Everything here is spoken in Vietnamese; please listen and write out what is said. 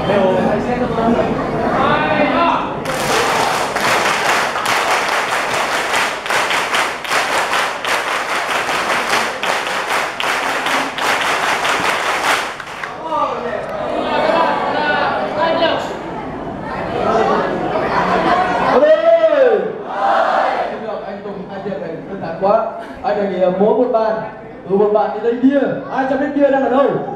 đều hay xét cho tôi. Quá, anh đề nghị múa một bàn, từ một bàn đi lên bia, 200 lít bia đang ở đâu?